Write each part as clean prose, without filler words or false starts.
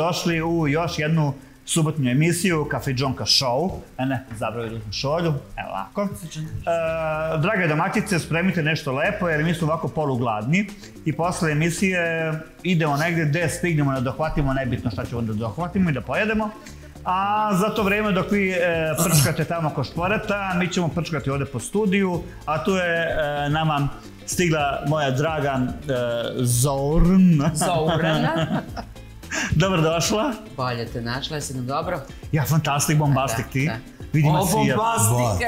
dobrodošli u još jednu subotnju emisiju Kafe Džonka Show. Ne, zabravili smo šolju, evo ovako. Drage domaćice, spremite nešto lepo jer mi smo ovako polugladni i posle emisije idemo negdje gde stignemo da dohvatimo, nebitno šta ćemo da dohvatimo i da pojedemo. A za to vreme dok vi prčkate tamo ko šporeta, mi ćemo prčkati ovdje po studiju, a tu je nama stigla moja draga Zorna. Dobrodošla. Bolje te našla, jesi nam dobro? Ja, fantastik, bombastik ti. O, bombastik,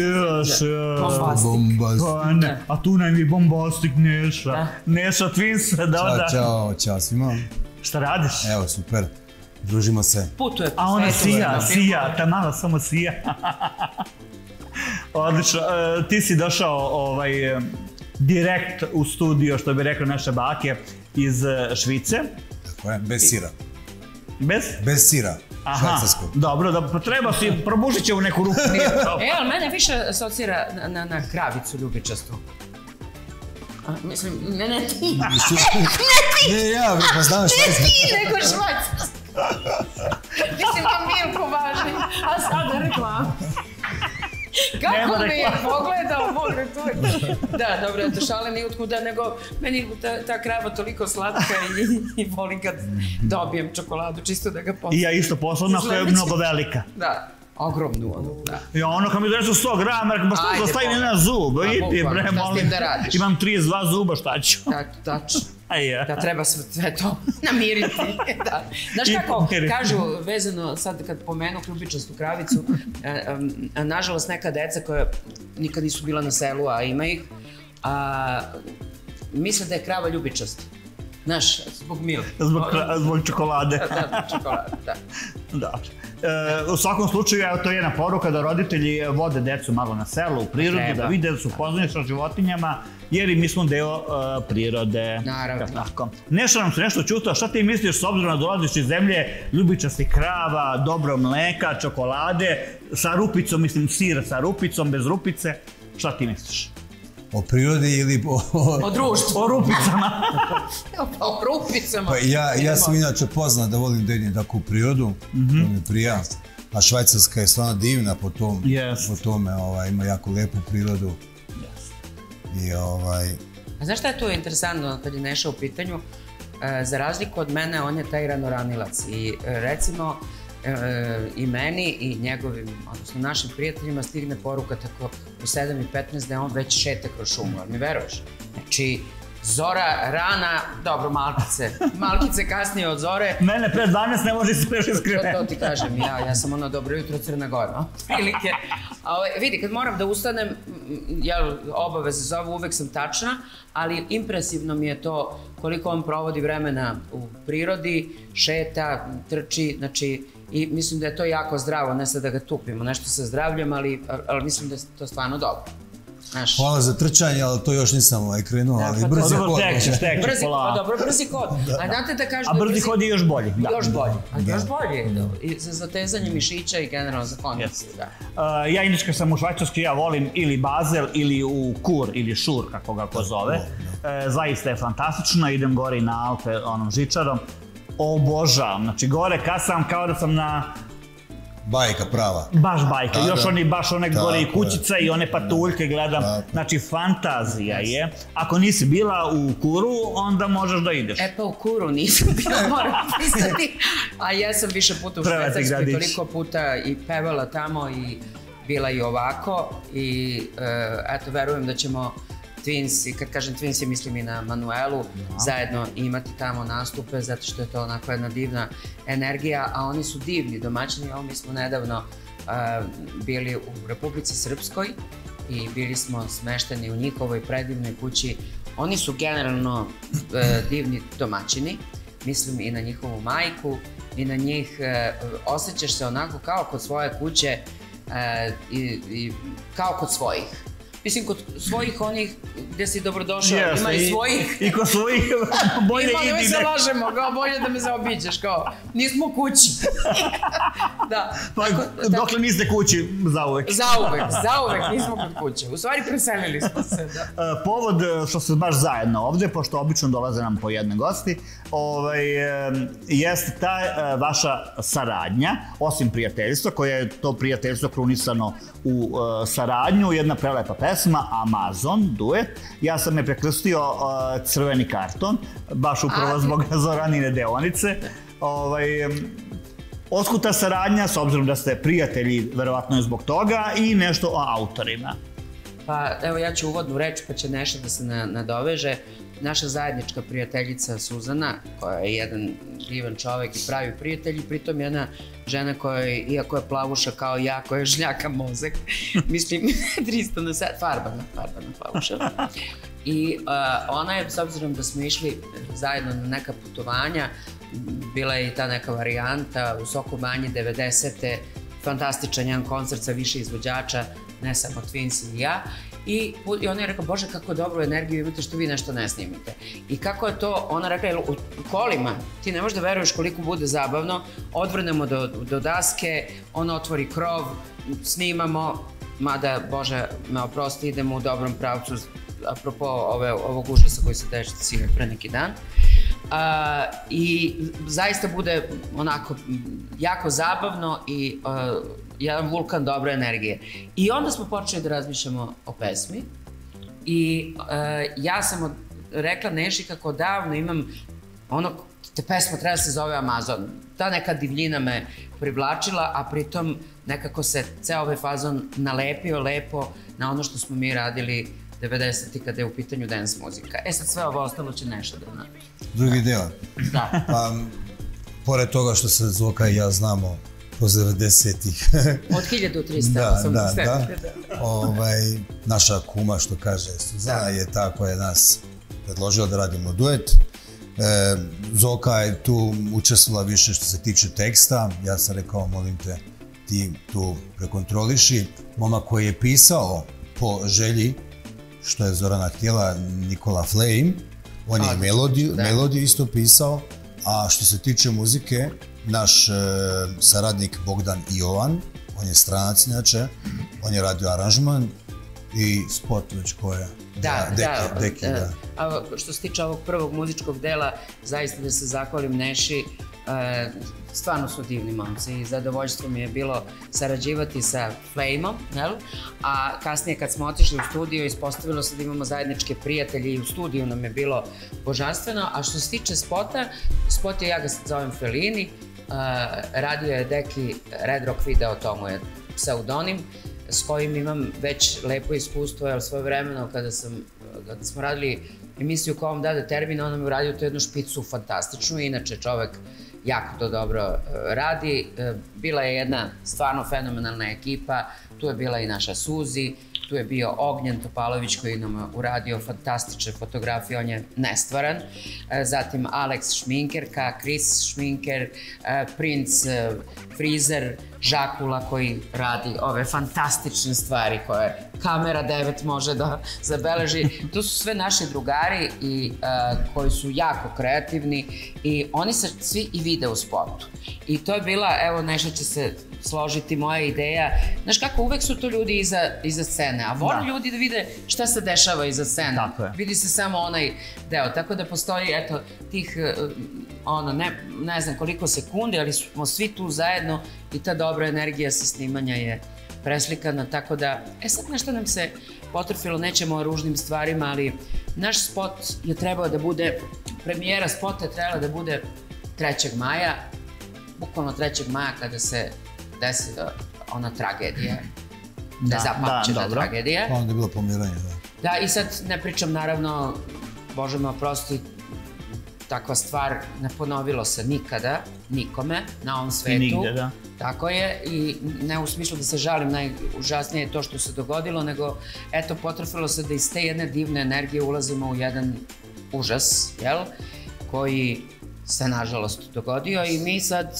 bombastik. A tu nam je bombastik Neša. Neša Twins, da. Ćao svima. Šta radiš? Evo, super. Družimo se. Putuje po a ona svetu. sija, ta mala samo sija. Odlično. Ti si došao direkt u studio, što bi rekao naše bake, iz Švice. Tako je, bez sira. Bez? Bez sira. Švajcarskog. Dobro, pa treba si, probušit će u neku ruku. Ali mene više asocira na kravicu ljubičastu. Mislim, ne ti. Ne, ja, pa znam šta je. Ne ti, nego švajcarsko. Mislim da Milko važni, a sada reklama. Kako me je pogledao, Boga tu. Da, dobro, to šale nije otkuda, nego meni ta krava toliko slatka i volim kad dobijem čokoladu, čisto da ga poslušam. I ja isto poslovno, koja je mnogo velika. Da, ogromnu onu, da. Ja, ono kad mi donesu 100 grama, rekao, ba što da stavim na zub, idi bre, molim. Imam 32 zuba, šta ću? Tačno. Da treba sve to namiriti. Znaš kako, kažu, vezano sad kad pomenu ljubičastu kravicu, nažalost neka deca koja nikad nisu bila na selu, a ima ih, misle da je krava ljubičasta. Znaš, zbog Milke. Zbog čokolade. Da, čokolade, da. Da. U svakom slučaju, to je jedna poruka da roditelji vode decu malo na selo, u prirodu, da vide da su upoznani sa životinjama, jer i mi smo deo prirode. Naravno. Nešto nam se nešto čuto, šta ti misliš s obzirom da dolaziš iz zemlje ljubičastih krava, dobro mleka, čokolade, sa rupicom, mislim sir sa rupicom, bez rupice, šta ti misliš? O prirodi ili o društvu? O rupicama. O rupicama. Ja sam inače poznat da volim da idem tako u prirodu, to mi prija. A Švajcarska je stvarno divna po tome, ima jako lepu prirodu. A znaš šta je tu interesantno kad je Neša u pitanju? Za razliku od mene, on je taj ranoranilac i recimo i meni i njegovim, odnosno našim prijateljima stigne poruka tako u 7:15 da je on već šeta kroz šumu, ali mi veruješ? Znači, zora rana, dobro, malkice kasnije od zore. Mene pre 12 ne može se preši skriveni. To ti kažem, ja sam ono dobro jutro Crna Gora, prilike. Vidi, kad moram da ustanem, obaveze zovu, uvek sam tačna, ali impresivno mi je to koliko on provodi vremena u prirodi, šeta, trči, znači, i mislim da je to jako zdravo, ne sad da ga tupimo, nešto sa zdravljem, ali mislim da je to stvarno dobro. Hvala za trčanje, ali to još nisam krenuo, ali brzi hod. Dobro, brzi hod. A znate da kažu... A brzi hod je još bolji. Još bolji. Još bolji. I za zatezanje mišića i generalno za kondiciju. Ja inače kad sam u Švajcarskoj, ja volim ili Bazel ili u Kur ili Šur, kako ga ko zove. Zaista je fantastično, idem gore i na Alpe onom žičarom. Obožavam, znači gore kad sam kao da sam na... Bajka prava. Baš bajka, baš one gore i kućice i one patuljke gledam, znači fantazija je. Ako nisi bila u Kuru, onda možeš da ideš. Pa u Kuru nisam bila, moram pristati, a ja sam više puta u Švajcarskoj, toliko puta i pevala tamo i bila i ovako i eto, verujem da ćemo Twins, i kad kažem Twins mislim i na Manuelu, zajedno imati tamo nastupe, zato što je to onako jedna divna energija, a oni su divni domaćini. Mi smo nedavno bili u Republici Srpskoj i bili smo smešteni u njihovoj predivnoj kući. Oni su generalno divni domaćini, mislim i na njihovu majku i na njih, osjećaš se onako kao kod svoje kuće i kao kod svojih. Mislim, kod svojih onih gde si dobrodošao, ima i svojih. I kod svojih bolje idi. Ima, ne se lažemo, kao bolje da me zaobiđeš, kao nismo kući. Da. Dokle niste kući, zauvek. Zauvek nismo kod kuće. U stvari preselili smo se, da. Povod što se baš zajedno ovde, pošto obično dolaze nam po jedne gosti, jeste ta vaša saradnja, osim prijateljstva, koje je to prijateljstvo krunisano u saradnju, jedna prelepa pesma, Amazon, duet. Ja sam je prekrstio Crveni karton, baš upravo zbog Zoranine deonice. Otkud ta saradnja, s obzirom da ste prijatelji, verovatno je zbog toga, i nešto o autorima. Pa evo, ja ću uvodnu reč, pa će Neša da se nadoveže. Naša zajednička prijateljica Suzana, koja je jedan divan čovek i pravi prijatelj, i pritom jedna žena koja, iako je plavuša kao ja, koja je žljaka mozak, mislim, 300 na sat, farbana plavuša. I ona je, s obzirom da smo išli zajedno na neka putovanja, bila je i ta neka varijanta u Soko Banji 90. fantastičan jedan koncert sa više izvođača, ne samo Twins i ja. I ona je rekla, Bože, kako dobru energiju imate što vi nešto ne snimite. I kako je to, ona rekla, u kolima, ti ne možeš da veruješ koliko bude zabavno, odvrnemo do daske, ona otvori krov, snimamo, mada, Bože, me oprosti, idemo u dobrom pravcu, apropo ovog užasa koji se desi pre neki dan. I zaista bude onako jako zabavno i jedan vulkan dobre energije. I onda smo počeli da razmišljamo o pesmi i ja sam rekla Neši kako davno imam te pesma treba se zove Amazon. Ta neka divljina me privlačila, a pritom nekako se ceo ovaj fazon nalepio lepo na ono što smo mi radili 90-ti kada je u pitanju dance muzika. Sad sve ovo ostalo će Neša da napravi. Drugi deo. Da. Pa, pored toga što se Zoka i ja znamo kroz 90-ih. Od 1300. Da. Naša kuma, što kaže Suzana, je ta koja je nas predložila da radimo duet. Zoka je tu učestvovala više što se tiče teksta. Ja sam rekao, molim te, ti tu prekontroliši. Momak koji je pisao po želji, što je Zorana htjela, Nikola Flame, on je melodiju isto pisao, a što se tiče muzike, naš saradnik Bogdan Jovan, on je stranac inače, on je radio aranžman i spot već koje. Deki. A što se tiče ovog prvog muzičkog dela, zaista da se zahvalim Neši, stvarno su divni momci i zadovoljstvo mi je bilo sarađivati sa Flame-om, a kasnije kad smo otišli u studio ispostavilo se da imamo zajedničke prijatelje i u studiju nam je bilo božanstveno, a što se tiče spota, spot je, ja ga zovem Felini, radio je Deki Red Rock Video, to mu je pseudonim, s kojim imam već lepo iskustvo, jer svoje vremeno kada smo radili emisiju Ko vam dade termin, on nam je uradio tu jednu špicu fantastičnu, inače čovek jako to dobro radi. Bila je jedna stvarno fenomenalna ekipa, tu je bila i naša Suzi, tu je bio Ognjen Topalović koji nam uradio fantastične fotografije, on je nestvaran. Zatim Alex šminkerka, Chris šminker, Prince frizer, Žakula koji radi ove fantastične stvari koje kamera 9 može da zabeleži. To su sve naši drugari koji su jako kreativni i oni se svi i vide u spotu. I to je bila, evo Neša će se složiti, moja ideja. Znaš kako, uvek su to ljudi iza scene, a vole ljudi da vide šta se dešava iza scene. Vidi se samo onaj deo, tako da postoji, eto, tih, ne znam koliko sekundi, ali smo svi tu zajedno i ta dobra energija sa snimanja je preslikana, tako da, sad nešto nam se potrefilo, nećemo o ružnim stvarima, ali naš spot je trebao da bude, premijera spota je trebala da bude 3. maja, bukvalno 3. maja kada se desi ona tragedija, nezapamćena tragedija. Onda je bilo pomiranje, da. Da, i sad ne pričam, naravno, Bože me oprosti, takva stvar ne ponovilo se nikada, nikome na ovom svetu. I nigde, da. Tako je, i ne u smislu da se žalim, najužasnije je to što se dogodilo, nego, eto, potrefilo se da iz te jedne divne energije ulazimo u jedan užas, jel, koji se, nažalost, dogodio i mi sad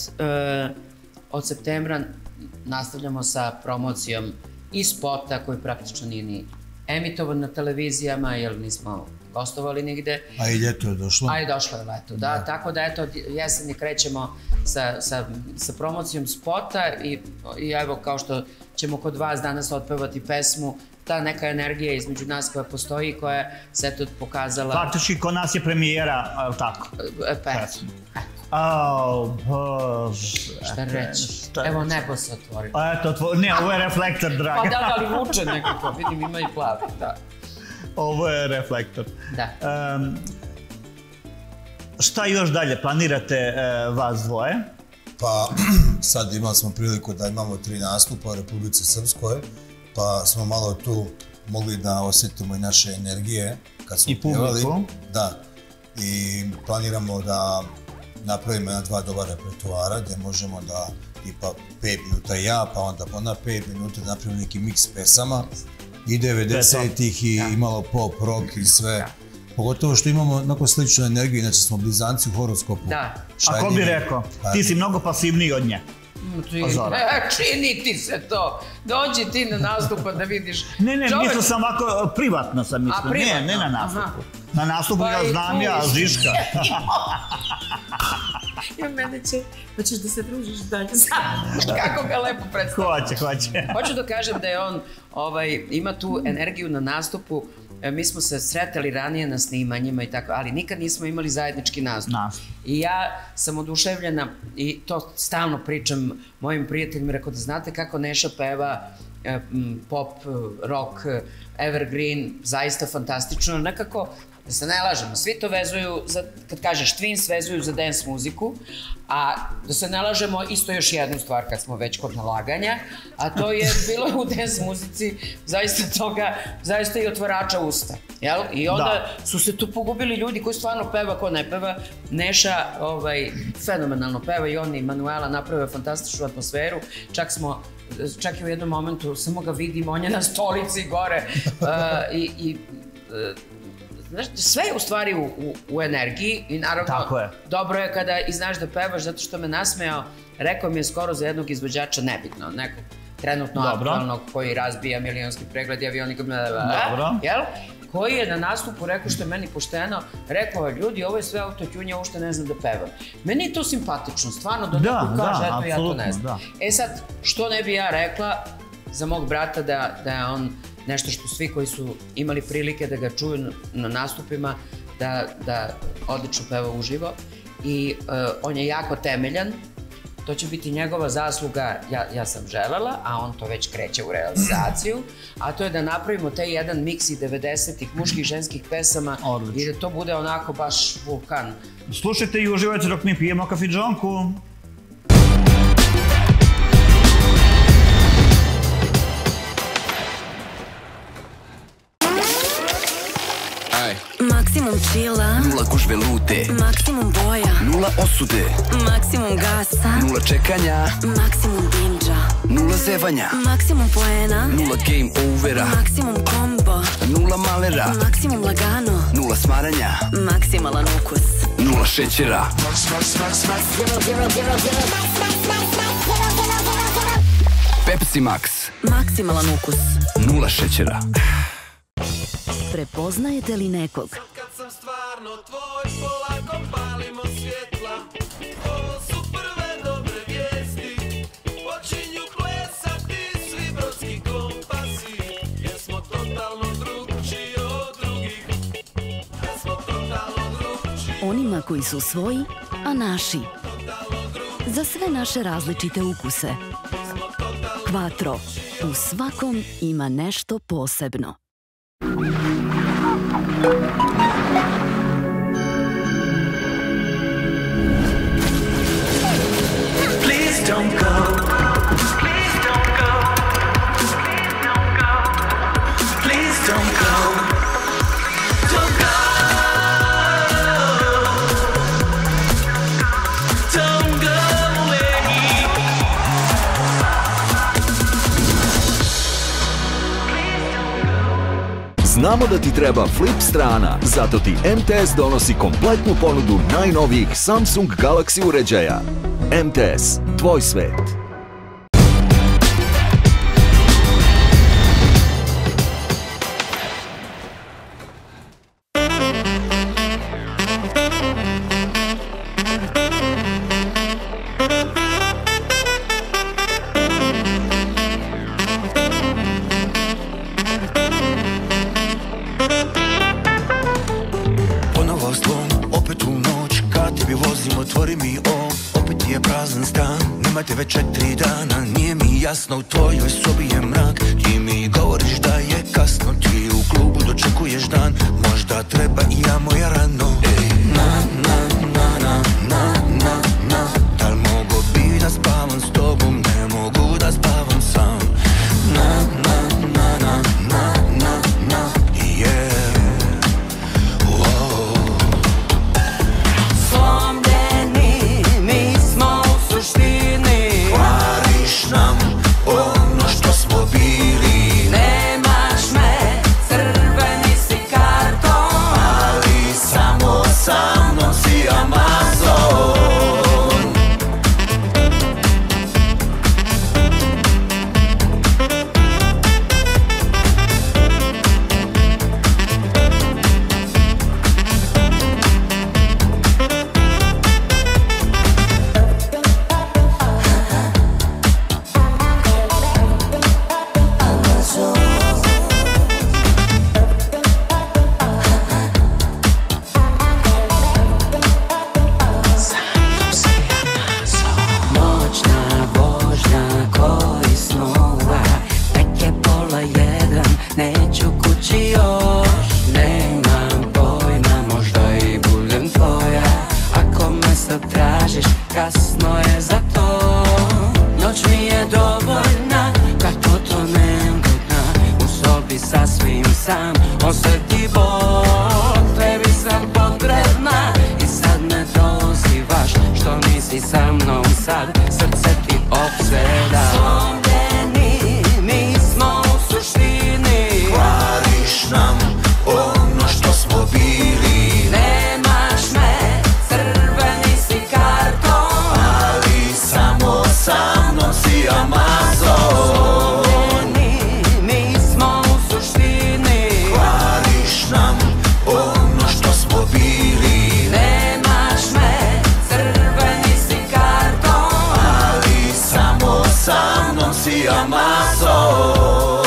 od septembra nastavljamo sa promocijom i spota koji praktično nije ni emitovan na televizijama, jer nismo gostovali nigde. A i ljeto je došlo. A i došlo je leto, da. Tako da, eto, jeseni krećemo sa promocijom spota i evo, kao što ćemo kod vas danas otpevati pesmu, ta neka energija između nas koja postoji i koja se eto pokazala... Faktički, kod nas je premijera, ali tako? Pesma. Bože. Šta reći? Evo, nebo se otvorilo. Eto, ne, ovo je reflektor, draga. Pa da, ali vuče nekako, vidim, ima i plavi, da. Ovo je reflektor. Da. Šta još dalje planirate vas dvoje? Pa sad imali smo priliku da imamo 3 nastupa u Republici Srpskoj, pa smo malo tu mogli da osjetimo i naše energije kad smo pjevali. I publiku. Da. I planiramo da napravimo 2 dobra repertoara gdje možemo da tipa 5 minuta ja, pa onda 5 minuta da napravimo neki miks pesama i 90-ih i malo pop, rock i sve. Pogotovo što imamo onako sličnu energiju, inače smo blizanci u horoskopu. Da. A ko bi rekao? Ti si mnogo pasivniji od nje. Čini ti se to. Dođi ti na nastup da vidiš. Ne, mislio sam ovako, privatno sam mislio. Ne na nastupu. Na nastupu ja znam ja, Žiška. Ja, mene će, da ćeš da se družiš dalje sam. Kako ga lepo predstavlja. Hoće. Hoću da kažem da je on, ima tu energiju na nastupu. Mi smo se sretali ranije na snimanjima i tako, ali nikad nismo imali zajednički nastup. I ja sam oduševljena i to stalno pričam mojim prijateljima, rekao da znate kako Neša peva pop, rock, evergreen, zaista fantastično, nekako, da se ne lažemo, svi to vezuju, kad kažeš Twins, vezuju za dance muziku, a da se ne lažemo, isto još jednu stvar kad smo već kod nalaganja, a to je bilo u dance muzici zaista toga, zaista i otvarača usta, jel? I onda su se tu pogubili ljudi koji stvarno peva, ko ne peva. Neša fenomenalno peva i on i Manuela napravio fantastičnu atmosferu, čak i u jednom momentu samo ga vidim, on je na stolici gore i sve je u stvari u energiji i naravno dobro je kada i znaš da pevaš, zato što me nasmejao, rekao mi je skoro za jednog izvođača, nebitno, nekog trenutno aktualnog koji razbija milionski pregled i avionika, koji je na nastupu rekao, što je meni pošteno, rekao, ljudi, ovo je sve autotune, ovo što ne znam da pevam. Meni je to simpatično, stvarno, da neko kaže, eto ja to ne znam. E sad, što ne bi ja rekla za mog brata da je on nešto što svi koji su imali prilike da ga čuju na nastupima, da odlično peva uživo i on je jako temeljan, to će biti njegova zasluga, ja sam želela, a on to već kreće u realizaciju, a to je da napravimo taj jedan miks i 90-ih muških i ženskih pesama i da to bude onako baš vulkan. Slušajte i uživajte dok mi pijemo kafidžonku. Maksimum chilla, 0 gužve lute, maksimum boja, 0 osude, maksimum gasa, 0 čekanja, maksimum binđa, 0 zevanja, maksimum poena, 0 game overa, maksimum kombo, 0 malera, maksimum lagano, 0 smaranja, maksimalan ukus, 0 šećera. Pepsi Max, maksimalan ukus, 0 šećera. Prepoznajete li nekog? Kad sam stvarno tvoj, polako palimo svjetla. Ovo su prve dobre vijesti. Počinju plesati svi brodski kompasi. Jer smo totalno drugčiji od drugih. Jer smo totalno drugčiji. Onima koji su svoji, a naši. Za sve naše različite ukuse. Quattro. U svakom ima nešto posebno. Please don't go. Please don't go. Please don't go. Please don't go. Don't go. Don't go away. Znamo da ti treba flip strana, zato ti MTS donosi kompletnu ponudu najnovijih Samsung Galaxy uređaja. MTS, tvoj svet. dolazim, otvori mi opet je prazan stan. Nema te već 4 dana, nije mi jasno, u tvojoj sobi je mrak. Ti mi govoriš da je kasno, ti u klubu dočekuješ dan. Možda treba i ja moja rano. Dal mogu bi da spavam s tobom, ne mogu da spavam sam. Slomljeni, mi smo u suštini. Kvariš nam ono što smo bili. Nemaš me, crveni si karton. Ali samo sa mnom si Amazon. Noćna vožnja koji snova, tek je 12:30, neću kući još. Nemam pojma, možda i budem tvoja. Ako me sad tražiš, kasno je za to. Noć mi je dovoljna, kad potonem do dna. U sobi sasvim sam, osjeti bol. Tebi sam potrebna i sad me dozivaš. Što nisi sa mnom sad, srce ti opseda. Slomljeni, mi smo u suštini. Kvariš nam ono što smo bili. Nemaš me, crveni si karton. Ali samo sa mnom si Amazon. Slomljeni, mi smo u suštini. Kvariš nam ono što smo bili. Nemaš me, crveni si karton. Ali samo sa mnom si Amazon.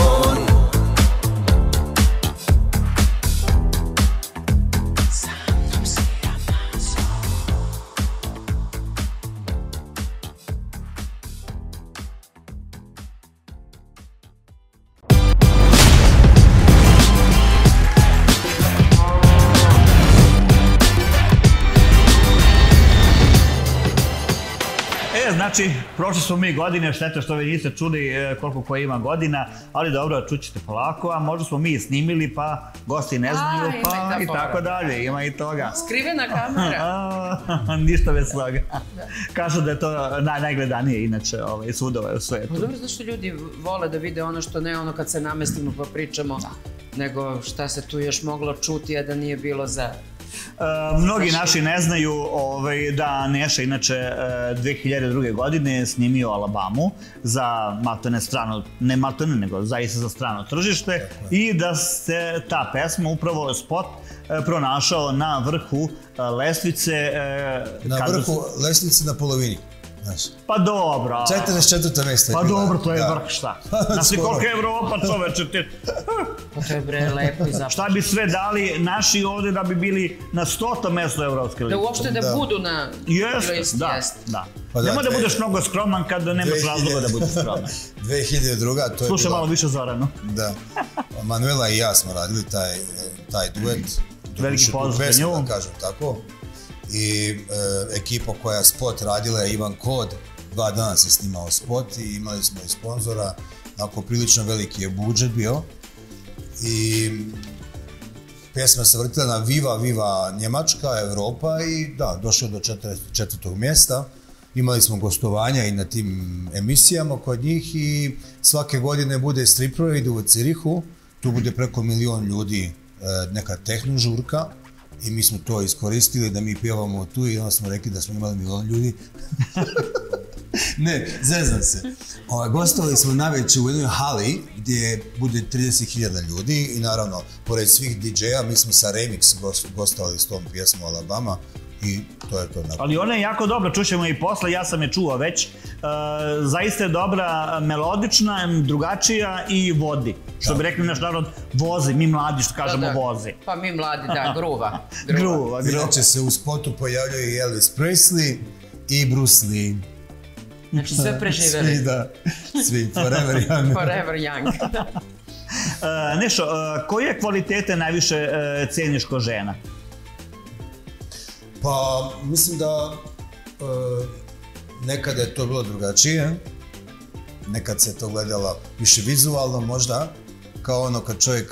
Znači, prošli smo mi godine, šteta što vi niste čuli koliko ko ima godina, ali dobro, čućete polako, a možda smo mi snimili pa gosti ne znaju, pa i tako dalje, ima i toga. Skrivena kamera. Ništa bez toga. Kažu da je to najgledanije inače svuda u svetu. Pa dobro, zašto ljudi vole da vide ono što ne ono kad se namestimo pa pričamo, nego šta se tu još moglo čuti, a da nije bilo za... Mnogi naši ne znaju da Neša inače 2002. godine snimio Alabamu za maltene strano, ne maltene nego zaista za strano tržište i da se ta pesma, upravo spot, pronašao na vrhu lestvice. Na vrhu lestvice na polovini. Pa dobro. 44. mjesto. Pa dobro, to je vrh, šta? Znači koliko je Evropa, čoveče, ti... Pa to je bre lepo i zapravo. Šta bi sve dali naši ovdje da bi bili na 100. mjesto evropske liste? Da uopšte da budu na... Jeste, da. Nemoj da budeš mnogo skroman kad nemaš razloga da budeš skroman. 2002. to je... Slušaj malo više Zoranu. Da. Manuela i ja smo radili taj duet. Veliki pozdrav za nju. Da kažem tako. I ekipa koja spot radila je Ivan Kod, 2 dana se snimao spot i imali smo i sponzora, ako prilično veliki je budžet bio i pjesma se vrtila na Viva Viva Njemačka, Evropa i da, došlo do 44. mjesta. Imali smo gostovanja i na tim emisijama kod njih i svake godine bude strip parade u Cirihu, tu bude preko 1 milion ljudi, neka tehno žurka. I mi smo to iskoristili da mi pjevamo tu i onda smo rekli da smo imali 1 milion ljudi. Ne, zezam se. Gostovali smo navečer u jednoj hali gdje bude 30.000 ljudi i naravno, pored svih DJ-a, mi smo sa Remix gostovali s tom pjesmom Alabama i to je to. Ali ona je jako dobra, čućemo i posle, ja sam je čuo već. Zaista je dobra, melodična, drugačija i vodi. Što bi rekli naš narod, vozi, mi mladi što kažemo vozi. Pa mi mladi, da, gruva. Gruva. Inače se u spotu pojavljaju i Elvis Presley i Bruce Lee. Znači sve preživeli. Svi, da. Svi, forever young. Forever young. Nešo, koje kvalitete najviše ceniš ko žena? Pa, mislim da nekada je to bilo drugačije. Nekad se to gledala više vizualno možda, kao ono kad čovjek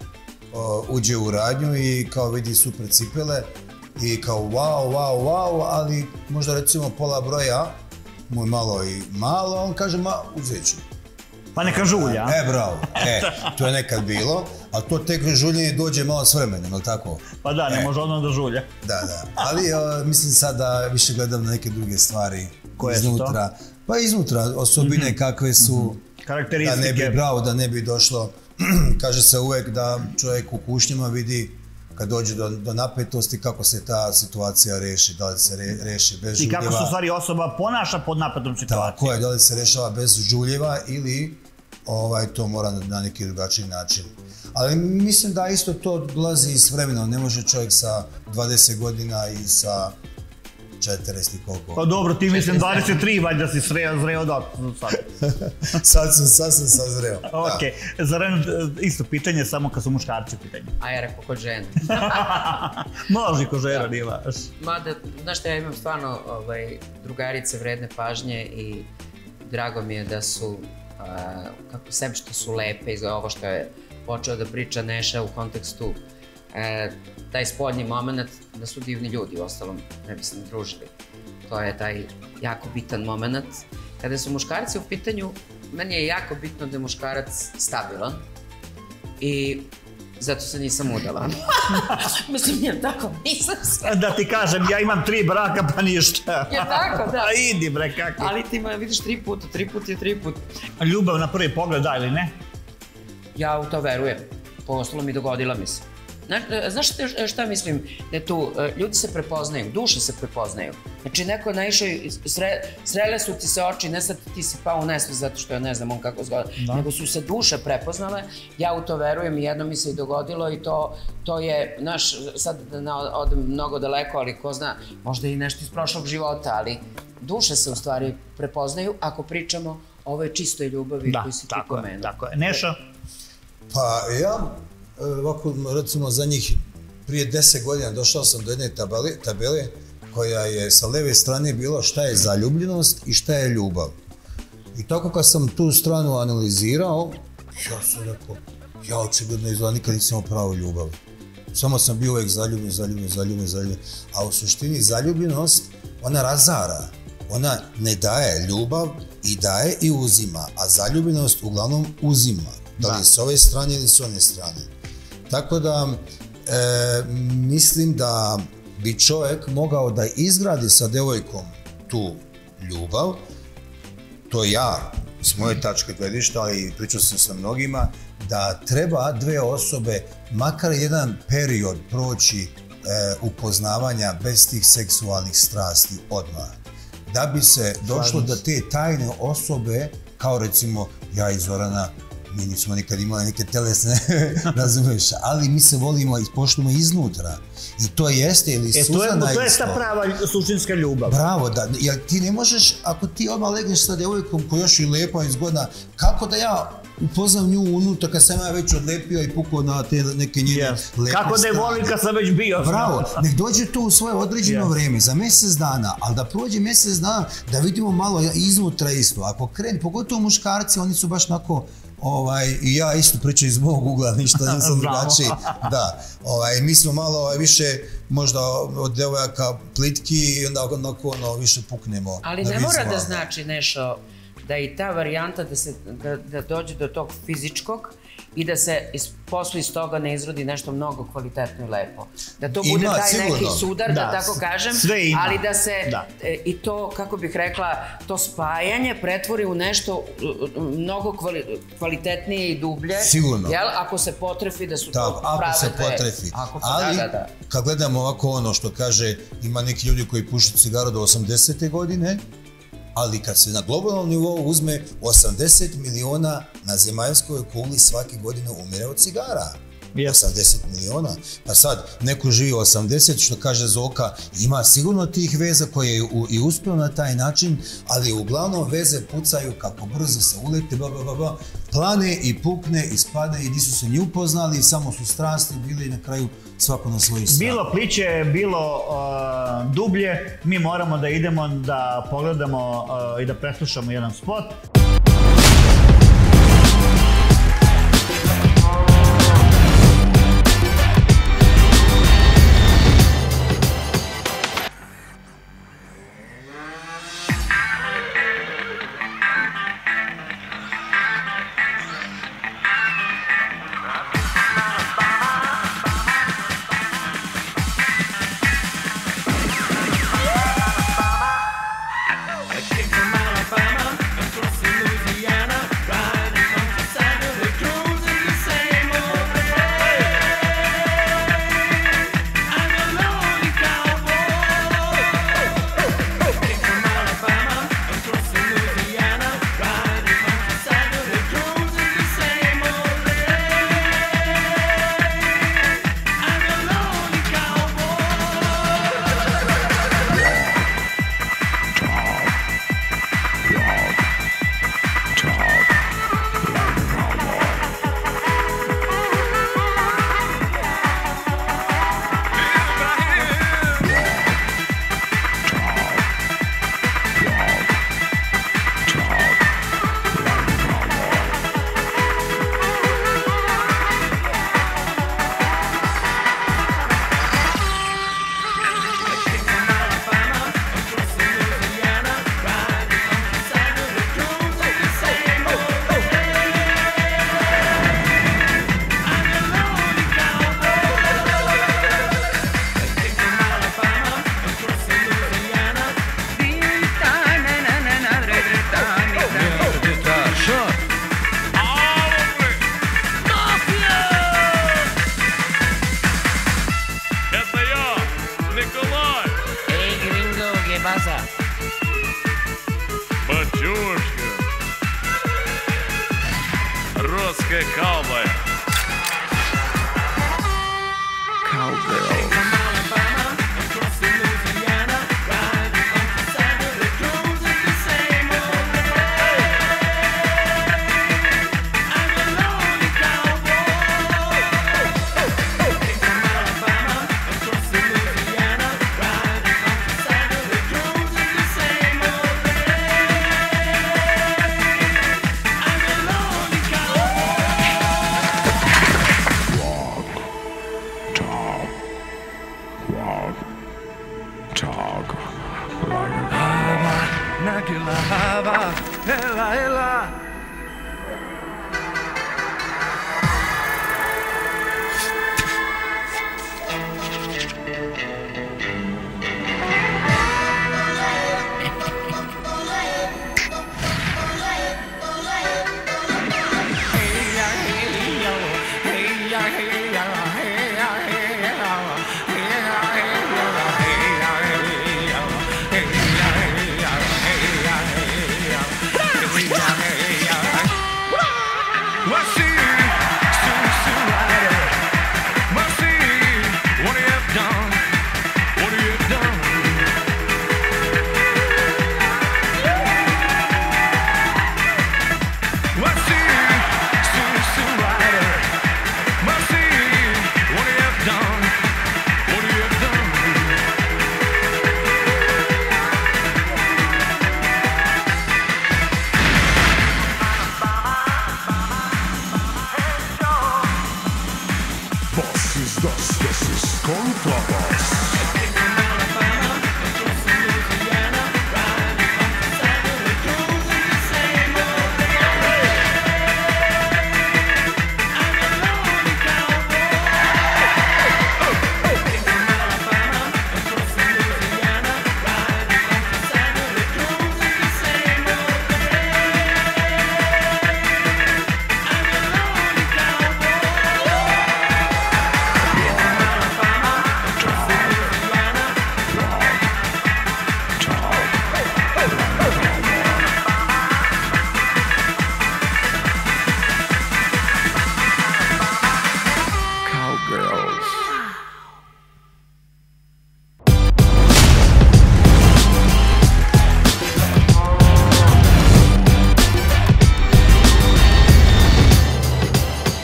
uđe u radnju i kao vidi super cipele i kao wow, ali možda recimo pola broja mu je malo i malo, on kaže uzet ću. Pa neka žulja. Bravo, to je nekad bilo, ali to tek žuljenje dođe malo s vremenom, je li tako? Pa da, ne može odmah da žulja. Da, ali mislim sad da više gledam na neke druge stvari iznutra. Pa iznutra, osobine kakve su, karakteristike. Da ne bi došlo, kaže se uvek da čovjek u kušnjama vidi kad dođe do napetosti kako se ta situacija reši, da li se reši bez žuljeva. I kako se u stvari osoba ponaša pod napetom situacijom. Tako je, da li se rešava bez žuljeva ili to mora na neki drugačiji način. Ali mislim da isto to dolazi s vremenom, ne može čovjek sa 20 godina i sa 40 i koliko. Pa dobro, ti mislim 23, valjda si zreo da sad. Sad sam sazreo. Ok, za Renu isto pitanje, samo kad su muškarci u pitanju. A ja rekao kod žena. Može kod žena, nije vaš. Mada, znaš što, ja imam stvarno drugarice vredne pažnje i drago mi je da su, kako sem što su lepe i za ovo što je počeo da priča Neša u kontekstu taj spoljni moment, da su divni ljudi, u ostalom ne bi se ne družili. To je taj jako bitan moment. Kada su muškarci u pitanju, meni je jako bitno da je muškarac stabilan i zato se nisam udala. Mislim, je tako, nisam se. Da ti kažem, ja imam 3 braka pa ništa. Je tako, da. A idi bre, kako? Ali ti me vidiš 3 puta, 3 put je 3 put. Ljubav na prvi pogled, da ili ne? Ja u to verujem. Po ostalom i dogodila mi se. Znaš šta mislim? Da tu ljudi se prepoznaju, duše se prepoznaju. Znači neko je naišao i srele su ti se oči, ne sad ti si pao u nesvest zato što ja ne znam on kako zgoda, nego su se duše prepoznale. Ja u to verujem i jedno mi se i dogodilo i to je, znaš, sad odem mnogo daleko, ali ko zna, možda i nešto iz prošlog života, ali duše se u stvari prepoznaju ako pričamo o ovoj čistoj ljubavi koju si ti pomenuo. Da, tako je. Neša? Pa ja, ovako, recimo, za njih prije 10 godina došao sam do jedne tabele koja je sa leve strane bilo šta je zaljubljenost i šta je ljubav. I tako kad sam tu stranu analizirao, ja sam rekao, ja očigledno izgleda nikad nisam imao pravu ljubav. Samo sam bio uvijek zaljubljen. A u suštini zaljubljenost, ona razara. Ona ne daje ljubav i daje i uzima, a zaljubljenost uglavnom uzima. Da li s ove strane ili s one strane. Tako da mislim da bi čovjek mogao da izgradi sa devojkom tu ljubav. To ja, s moje tačke gledišta, ali pričao sam sa mnogima, da treba dve osobe makar jedan period proći upoznavanja bez tih seksualnih strasti odmah. Da bi se došlo da te tajne osobe, kao recimo ja i Zorana, mi nismo nikad imali neke telesne, razumiješ, ali mi se volimo i poštujemo iznutra. I to jeste, ili Suzana isto. To je ta prava suštinska ljubav. Bravo, da, jer ti ne možeš, ako ti odmah legneš sa devojkom koja još i lepa i zgodna, kako da ja upoznam nju unutra kad sam ja već odlepio i pukao na te neke njene lepe kako da je volim kad sam već bio. Bravo, nek dođe to u svoje određeno vreme, za mjesec dana, ali da prođe mjesec dana, da vidimo malo iznutra isto. Ako krenu, pogotovo muškarci, oni su baš onako, i ja isto pričam iz mog ugla, ništa nisam drugačiji. Da, mi smo malo više možda od devojaka plitki i onda više puknemo. Ali ne mora da znači nešto da i ta varijanta da dođe do tog fizičkog i da se posle iz toga ne izrodi nešto mnogo kvalitetno i lepo. Da to bude taj neki sudar, da tako kažem, ali da se i to, kako bih rekla, to spajanje pretvori u nešto mnogo kvalitetnije i dublje. Sigurno. Ako se potrefi da su to prave ako se potrefi. Ali, kad gledamo ovako ono što kaže, ima neki ljudi koji pušu cigaru do 80. godine, ali kad se na globalnom nivou uzme 80 miliona na zemaljskoj kugli svake godine umire od cigara. 80 miliona. Pa sad, neko živi 80, što kaže Zoka, ima sigurno tih veza koje je i uspio na taj način, ali uglavnom veze pucaju kako brzo se ulete, plane i pukne i spade i nisu se ni upoznali, samo su strasti bili i na kraju svako na svoju stranu. Bilo pliće, bilo dublje, mi moramo da idemo da pogledamo i da preslušamo jedan spot.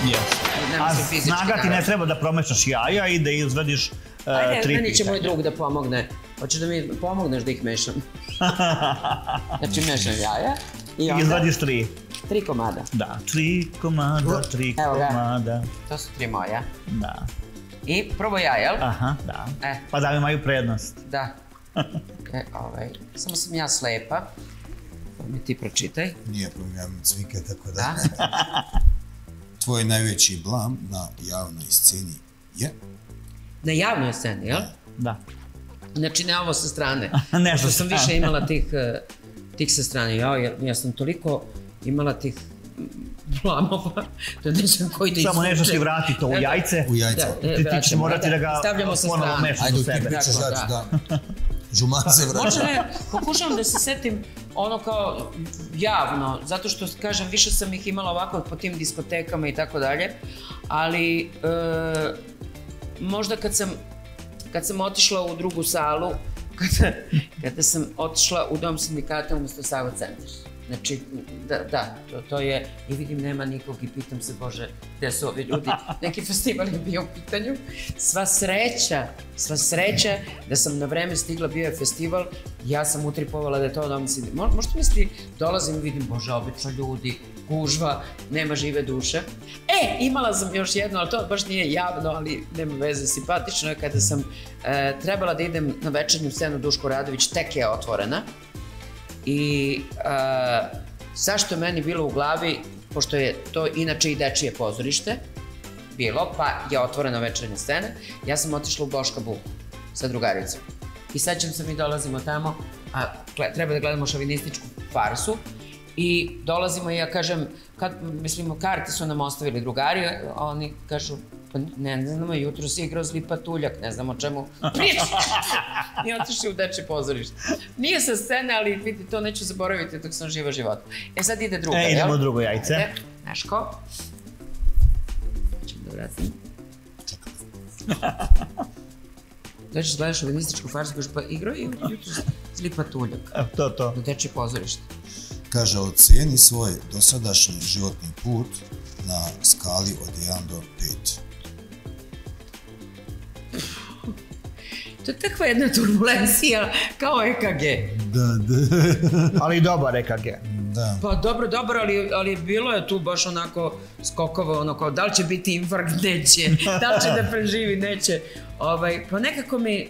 A snaga ti ne treba da promešaš jaja i da izvadiš 3 pitanja. Meni će moj drug da pomogne. Hoćeš da mi pomogneš da ih mešam? Znači mešam jaja i onda... Izvadiš 3. 3 komada. Da, 3 komada, 3 komada. To su 3 moja. Da. I prvo ja, jel? Aha, da. Pa da mi imaju prednost. Da. Samo sam ja slepa. Mi ti pročitaj. Nije problem, ja imam cvike, tako da... Tvoj najveći blam na javnoj sceni je? Na javnoj sceni, jel? Da. Znači ne ovo sa strane. Nešto sam više imala tih sa strane. Ja sam toliko imala tih blamova, da ne znam koji da izvuče. Samo nešto ti vrati to u jajce. U jajce. Ti ćeš morati da ga ponovo mešaš u sebe. Ajde, ti pričaš da žumance vrati. Možda ne, pokušavam da se setim ono kao javno, zato što, kažem, više sam ih imala ovako po tim diskotekama i tako dalje, ali možda kad sam otišla u drugu salu, kada sam otišla u Dom sindikata umjesto Sava centar. Znači, da, to je, i vidim nema nikog i pitam se, Bože, gde su ovi ljudi, neki festival je bio u pitanju. Sva sreća da sam na vreme stigla, bio je festival, ja sam utripovala da je to Dom sindikata. Možda misli, dolazim i vidim, Bože, obično ljudi, gužva, nema žive duše. Imala sam još jedno, ali to baš nije javno, ali nema veze, simpatično je kada sam trebala da idem na večernju scenu Duško Radović, tek je otvorena. I zašto je meni bilo u glavi, pošto je to inače i dečije pozorište bilo, pa je otvorena večernja scena, ja sam otišla u Boška Buku sa drugaricom. I sećam se, mi dolazimo tamo, a treba da gledamo šovinističku farsu, i dolazimo i ja kažem, mislimo, karte su nam ostavili drugari, oni kažu, pa ne znamo, jutro si igrao zli patuljak, ne znam o čemu priča. I otišli u dečje pozorište. Nije sa scene, ali vidi, to neću zaboraviti dok sam živa života. Sad ide druga, jel? Idemo drugo jajce. Neško. Čekam da vratim. Dođeš, gledaš šovinističku farsu, kažu, pa igrao je jutro zli patuljak. To. U dečje pozorište. Kaže, ocijeni svoj dosadašnji životni put na skali od 1 do 5. To je takva jedna turbulencija kao EKG. Da. Ali dobar EKG. Da. Pa dobro, ali bilo je tu baš onako skokova, ono kao da li će biti infarkt, neće, da li će da preživi, neće. Pa nekako mi,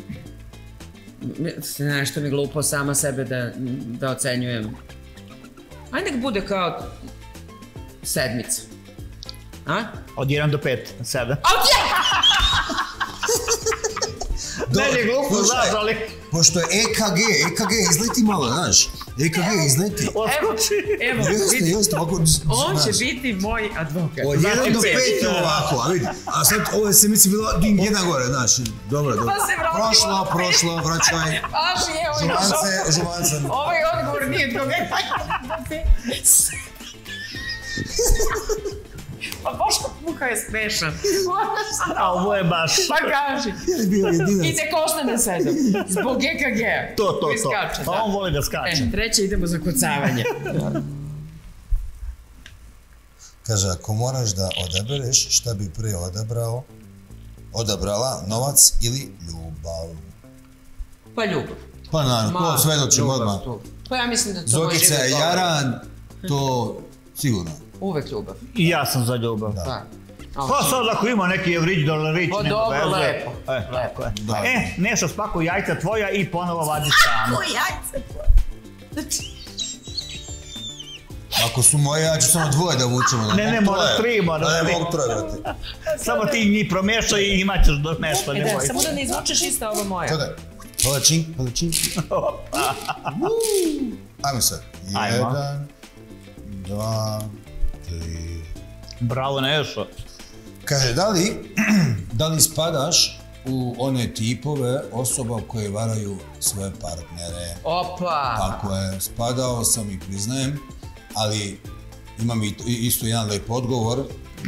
nešto mi glupo sama sebe da ocenjujem. Ajde nek bude kao 7. Od 1 do 5, 7. Od 1! Ne je glupo, znaš, ali... Pošto je EKG izleti malo, znaš. EKG izleti. Evo, Jeste, ovako... On će biti moj advokat. Od 1 do 5 je ovako, a vidi. A sad ovo se misli bilo ding 1 gore, znaš. Dobro. Prošlo, vraćaj. Žumance. Ovaj odgovor nije toga. Pa Boško Buka je smešan. A ovo je baš... Pa kaži. I nek ostane 7. Zbog EKG-a. To. Pa on voli da skače. Treće idemo za kucavanje. Kaže, ako moraš da odabereš, šta bi prije odabrala, novac ili ljubav? Pa ljubav. Pa naravno, to svedočim odmah. Pa ja mislim da to moj život Zokica je jaran, to sigurno. Uvek ljubav. I ja sam za ljubav. Pa sad ako ima neki evrić, dolarić, nema veze. Dobro, lepo. Nešto spakuj jajca tvoja i ponovo vadi samo. Spakuj jajca tvoja. Ako su moje, ja ću samo 2 da vučemo. Ne, mora 3, mora 3. Ne mogu 3, brate. Samo ti njih promešaj i imat ćeš do nešto. Samo da ne izvučeš ista ova moja. Čekaj. Palačink. Ajmo sad. 1, 2, 3. Bravo, Nešo. Kaže, da li spadaš u one tipove osoba koje varaju svoje partnere? Opa! Tako je, spadao sam i priznajem, ali imam isto jedan lep odgovor.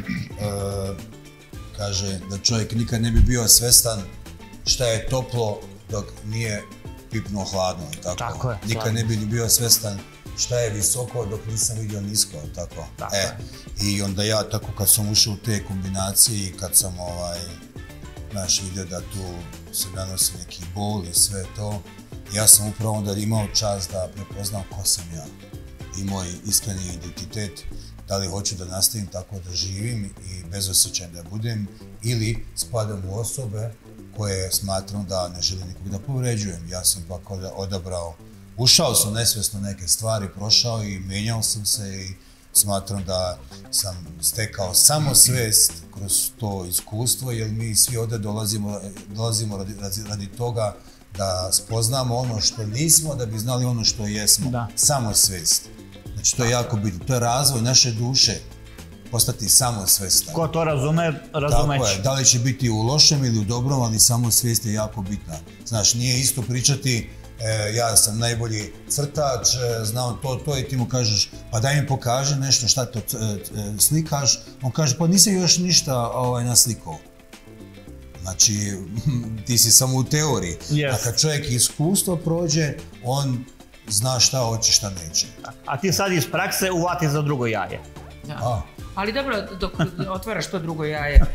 Kaže da čovjek nikad ne bi bio svestan šta je toplo dok nije pipnuo hladno. Tako je. Nikad ne bi ni bio svestan šta je visoko dok nisam vidio nisko, tako? I onda ja tako kad sam ušao u te kombinacije i kad sam vidio da tu se nanosi neki bol i sve to, ja sam upravo onda imao čast da prepoznam ko sam ja i moj iskreni identitet, da li hoću da nastavim tako da živim i bezosjećajan da budem ili spadam u osobe koje smatram da ne želim nikog da povređujem. Ja sam ipak odabrao, ušao sam nesvjesno neke stvari, prošao i menjao sam se i smatram da sam stekao samosvest kroz to iskustvo, jer mi svi ovdje dolazimo radi toga da spoznamo ono što nismo, da bi znali ono što jesmo. Samosvest. Znači, to je jako bitno. To je razvoj naše duše, postati samosvestan. Ko to razume, razumeći. Tako je. Da li će biti u lošem ili u dobrom, ali samosvest je jako bitna. Znaš, nije isto pričati ja sam najbolji crtač, znam to i ti mu kažeš pa daj mi pokaži nešto šta to slikaš. On kaže pa nisam još ništa naslikao. Znači, ti si samo u teoriji. A kad čovjek iskustvo prođe, on zna šta hoće, šta neće. A ti sad iz prakse uvati za drugo jaje. Ali dobro, dok otvaraš to drugo jaje,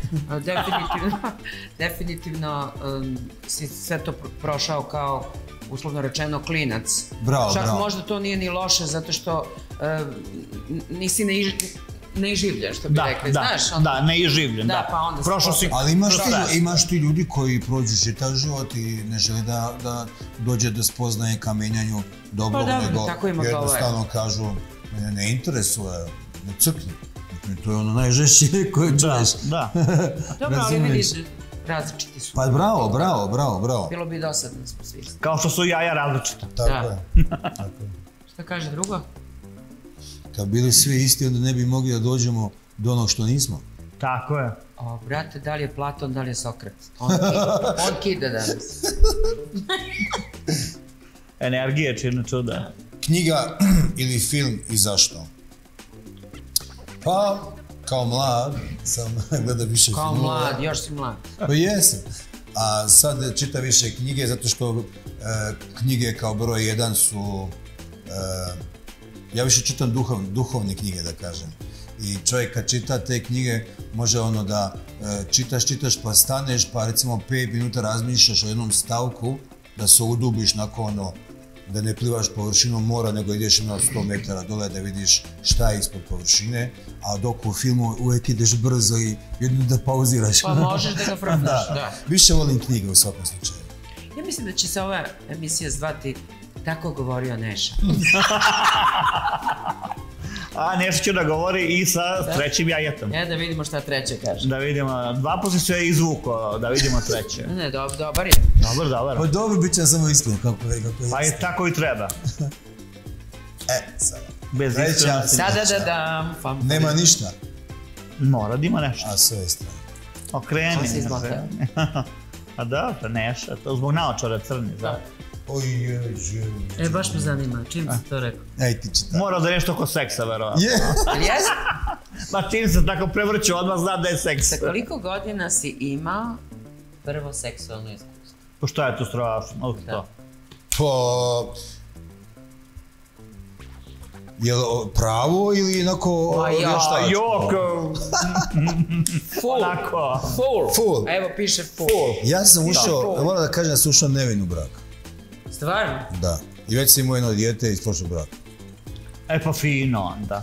definitivno si sve to prošao kao, uslovno rečeno, klinac. Bravo, čak možda to nije ni loše, zato što nisi neiživljen, što bi rekli, znaš? Da, neiživljen, da. Pa onda ali imaš ti ljudi koji prođu čitav život i ne žele da dođe do spoznaje ka menjanju dobrog, nego jednostavno kažu, mene ne interesuje, ne crkni. To je ono najžešće koje čuješ. Da. Dobro, ali vidiš, različiti su. Pa bravo. Bilo bi dosadno smo svi. Kao što su jaja različita. Tako je. Šta kaže drugo? Kad bili svi isti, onda ne bi mogli da dođemo do onog što nismo. Tako je. Brate, da li je Platon, da li je Sokrat? On kida danas. Energije čini čuda. Knjiga ili film i zašto? Pa, kao mlad sam gledao više filmova. Kao mlad, još si mlad. Pa jesam. A sad čitam više knjige zato što knjige kao broj 1 su... Ja više čitam duhovne knjige, da kažem. I čovjek kad čita te knjige može ono da čitaš pa staneš pa recimo 5 minuta razmišljaš o jednom stavku, da se udubiš nakon ono, da ne plivaš površinom mora, nego ideš na 100 metara dole da vidiš šta je ispod površine, a dok u filmu uvijek ideš brzo i jedno da pauziraš. Pa možeš da ga frapneš, da. Više volim knjige u svakom slučaju. Ja mislim da će se ova emisija zvati Tako govorio Neša. A Neša će da govori i sa trećim jajetom. Da vidimo šta treće kaže. Da vidimo, dva puta se je izvuko, da vidimo treće. Ne, dobar je. Dobar. Pa dobro, bit će samo iskren, kako je. Pa i tako i treba. Sada. Bez iskrenosti. Sada da dam. Nema ništa? Mora da ima nešto. A sve je strano. Okreni. A da, Neša, to zbog naočara crni, zato. Baš me zanima, čim si to rekao? Ej, ti čitaj. Mora da je nešto oko seksa, verovatno. Jesi? Pa čim se tako prevrću, odmah zna da je seks. Sa koliko godina si imao prvo seksualno iskustvo? Pa šta je to strašno? Pa... Je li pravo ili onako... Full. Evo piše full. Ja sam ušao, moram da kažem da sam ušao nevin u brak. Stvarno? Da. I već sam imao jedno dijete iz prošlog braka. Pa fino onda.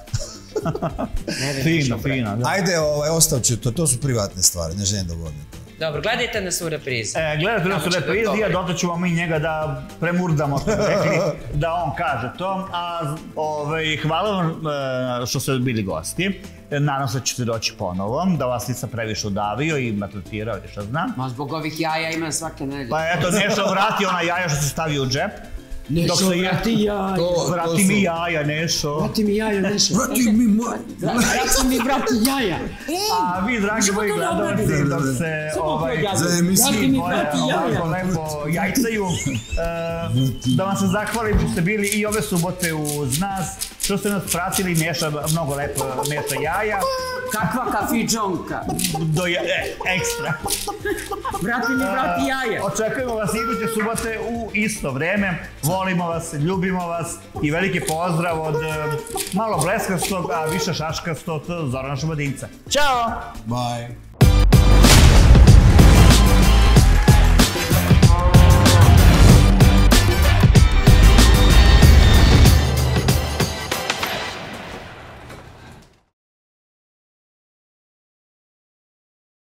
Fino. Ajde, ostav ću to, to su privatne stvari, ne želim da govorim to. Dobro, gledajte nas u reprizi. Gledajte nas u reprizi, a dotle ćemo mi njega da premurdamo, što bi rekli, da on kaže to. A hvala vam što ste bili gosti. Nadam se da ćete doći ponovo, da vas nisam previše udavio i maltretirao ili što znam. Ma zbog ovih jaja ima svake nedelje. Pa eto, Nešo vrati ona jaja što se stavio u džep. Nešo, vrati jaja. Vrati mi jaja, Nešo. Vrati mi jaja, Nešo. Vrati mi jaja. A vi, dragi moji gledalci, dok se vrati mi ovako lepo jajcaju, da vam se zahvalim što ste bili i ove subote uz nas, što ste nas pratili, Neša mnogo lepo meša jaja Kakva kafidžonka? Ekstra. Vrati mi, vrati jaje. Očekujemo vas iduće subote u isto vreme. Volimo vas, ljubimo vas i veliki pozdrav od malo bleskastog, a više šaškastog Zorana Šumadinca. Ćao! Bye!